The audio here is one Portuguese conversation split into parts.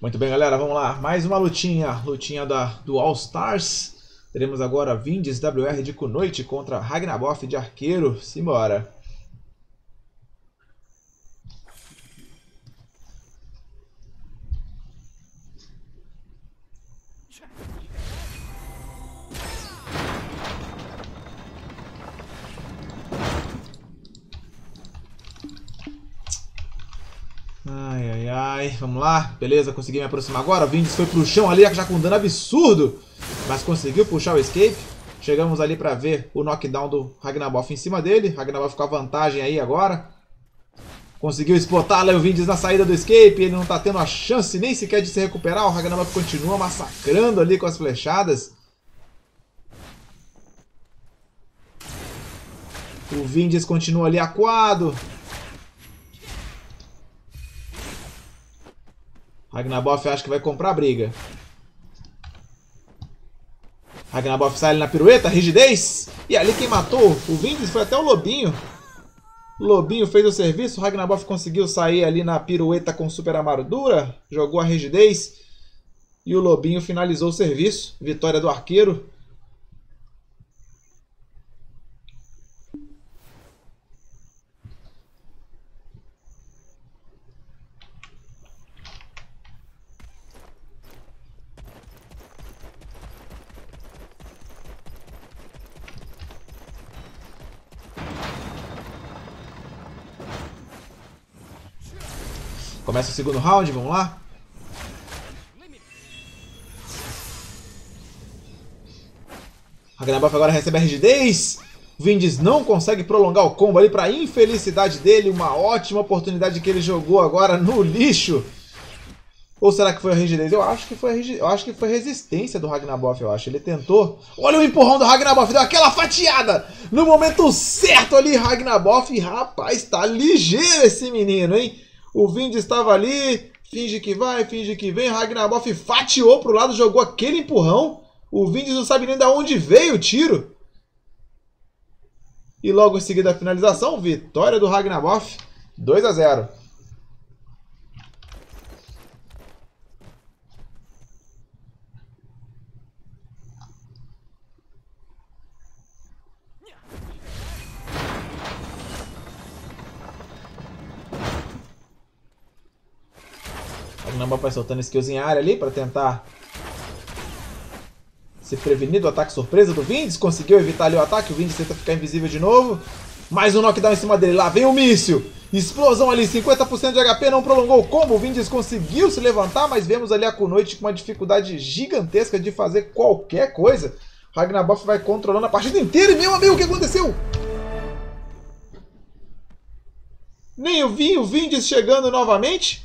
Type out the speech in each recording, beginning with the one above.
Muito bem, galera, vamos lá. Mais uma lutinha. Lutinha do All Stars. Teremos agora Vindes WR de Kunoichi contra Ragnaboff de Arqueiro. Simbora. Ai, ai, ai. Vamos lá. Beleza, consegui me aproximar agora. O Vindes foi pro chão ali, já com um dano absurdo. Mas conseguiu puxar o escape. Chegamos ali pra ver o knockdown do Ragnaboff em cima dele. Ragnaboff com a vantagem aí agora. Conseguiu explotar lá o Vindes na saída do escape. Ele não tá tendo a chance nem sequer de se recuperar. O Ragnaboff continua massacrando ali com as flechadas. O Vindes continua ali acuado. Ragnaboff acho que vai comprar a briga. Ragnaboff sai ali na pirueta, rigidez. E ali quem matou o Vindes foi até o Lobinho. O Lobinho fez o serviço. O Ragnaboff conseguiu sair ali na pirueta com super armadura. Jogou a rigidez. E o Lobinho finalizou o serviço. Vitória do Arqueiro. Começa o segundo round, vamos lá. Ragnaboff agora recebe a rigidez. O Vindes não consegue prolongar o combo ali para infelicidade dele. Uma ótima oportunidade que ele jogou agora no lixo. Ou será que foi a rigidez? Eu acho que foi a resistência do Ragnaboff, eu acho. Ele tentou. Olha o empurrão do Ragnaboff, deu aquela fatiada no momento certo ali, Ragnaboff. Rapaz, tá ligeiro esse menino, hein? O Vindes estava ali, finge que vai, finge que vem. Ragnaboff fatiou pro lado, jogou aquele empurrão. O Vindes não sabe nem de onde veio o tiro. E logo em seguida a finalização, vitória do Ragnaboff, 2-0. Ragnaboff vai soltando skills em área ali para tentar se prevenir do ataque surpresa do Vindes. Conseguiu evitar ali o ataque. O Vindes tenta ficar invisível de novo. Mais um knockdown em cima dele. Lá vem o míssil. Explosão ali. 50% de HP. Não prolongou o combo. O Vindes conseguiu se levantar. Mas vemos ali a Kunoichi com uma dificuldade gigantesca de fazer qualquer coisa. O Ragnaboff vai controlando a partida inteira. E meu amigo, o que aconteceu? Nem eu vi o Vindes chegando novamente.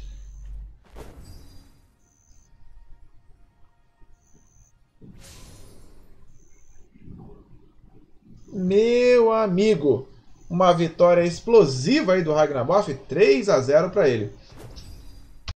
Meu amigo, uma vitória explosiva aí do Ragnaboff, 3-0 para ele.